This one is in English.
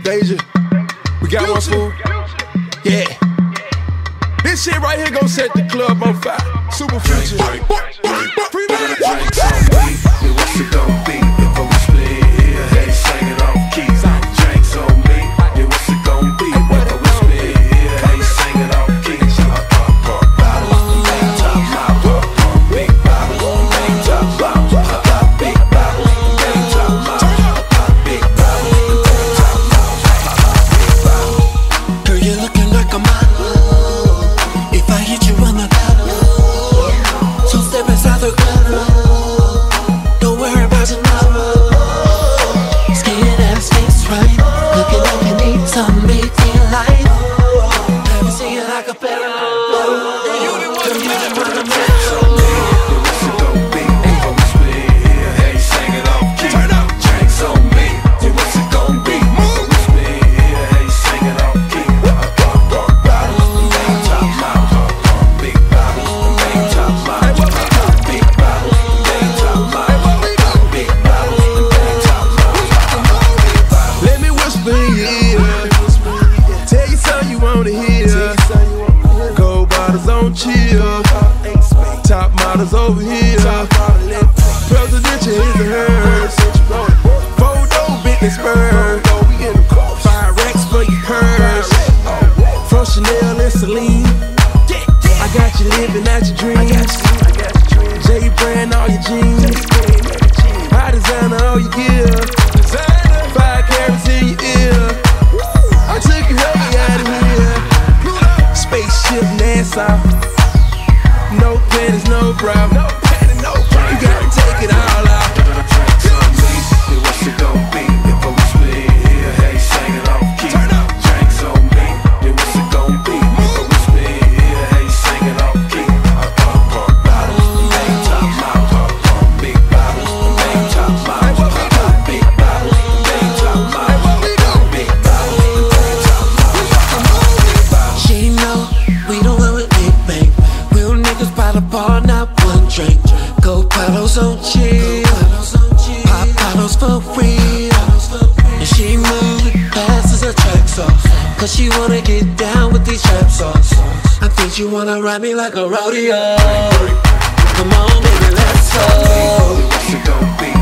Deja, we got one fool. Yeah. This shit right here gon' set the club on fire. Super Future. What's it gon' be if we split here? Hey, sing it off key. Drinks on me. Yeah, what's it gon' be if we split here? Hey, sing it off key. Bottles, top mouth, big bottles, top mouth, big bottles, top mouth, big bottles, top mouth. Girl, you're looking like a model. If I hit you on the bottle, so step inside the club. Don't worry about tomorrow. Skin ass face right, looking like you need some making light. Let me see it like a pedal. Girl, you the one I'm at. What's it gon' be if we split here? Hey, sing it off key. Drinks on me. Yeah, what's it gon' be if we split here? Hey, sing it off key. Bottles, top mouth, big bottles, top mouth, big bottles, top mouth, big bottles, top mouth. Let me whisper in your ear. Tell you something you wanna hear. Gold bottles on chill. Top models over here. Presidential is a hers. Photo business bird. 5 racks for your purse. From Chanel and Celine. I got you living out your dreams. J brand all your jeans. High designer all your gear. 5 carats in your ear. I took you way out of here. Spaceship NASA. No panties, no problem. You gotta take it all out. Drinks on me. Yeah, what's it gon' be if we split here? Hey, sing it off key. Drinks on me. Yeah, what's it gon' be if we split here? Hey, sing it off key. Bottles, top mouth, big bottles, top mouth, big bottles, top mouth, big bottles, top mouth. She know we don't want it big bang. Real niggas by the bar, not one drink. Gold bottles on chill, pop bottles for real. And she move fast as a track sauce, cause she wanna get down with these trap songs. I think you wanna ride me like a rodeo. Come on, baby, let's go. What's it gon' be